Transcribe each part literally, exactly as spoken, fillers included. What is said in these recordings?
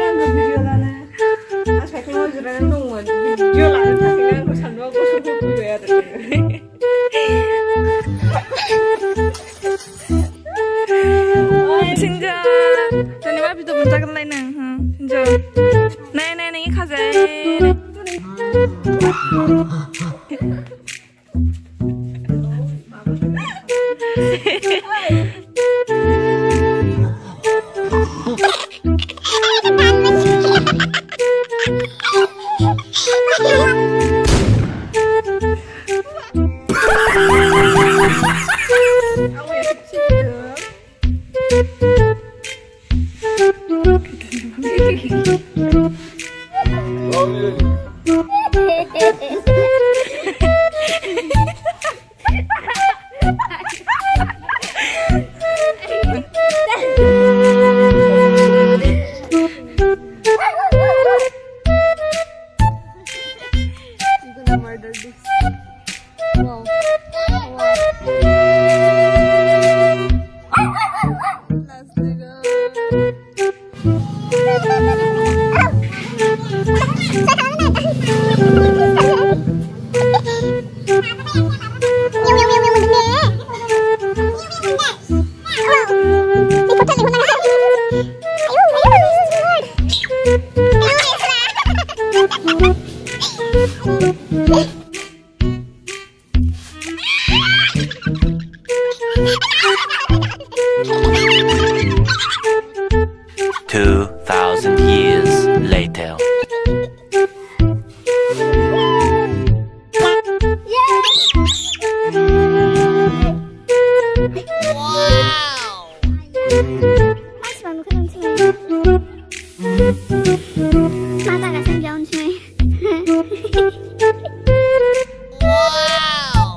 आंगो भिडिअ लानो साइकेलाव जिरायनानै दंमोन भिडिअ लानो थाखायनो आंखौ सान्दुंआव गसंनो फैबाय आरो Sinjo, jadi apa itu mencatat lain neng? Sinjo, neng neng neng kazai. Two thousand years later. Wow. Mas baru kan sini. Masa gak senjauh sini. Wow.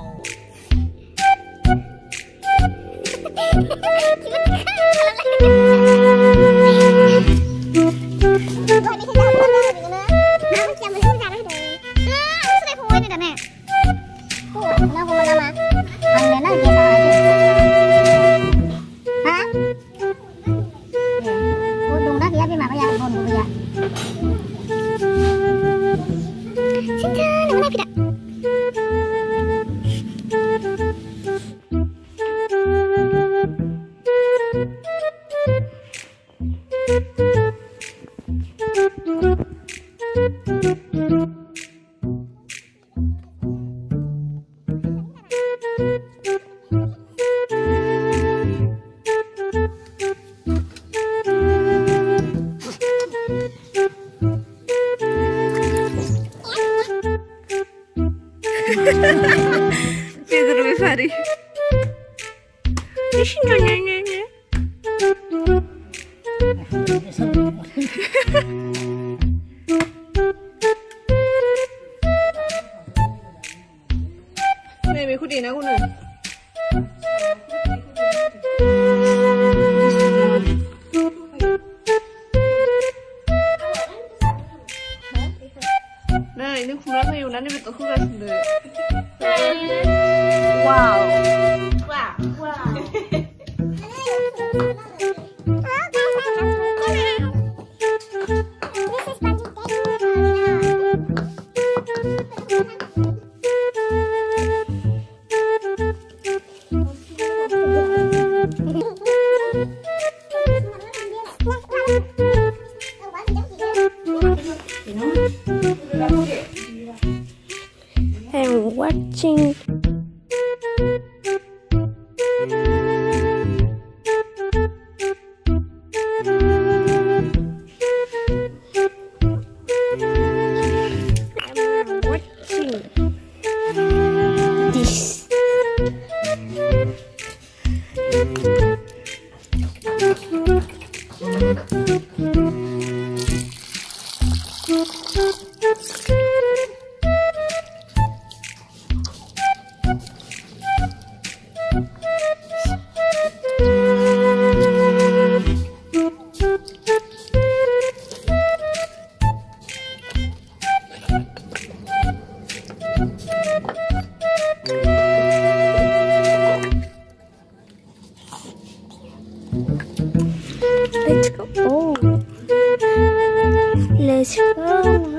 bedor wibasw. Ini Sinjo nyanyi. Nih, ikutin aku nih. Nah, ini kurang nih, nanti betul kurang sendiri. Wow. Wow. Wow. I'm watching. This. Let's go. Oh. 지금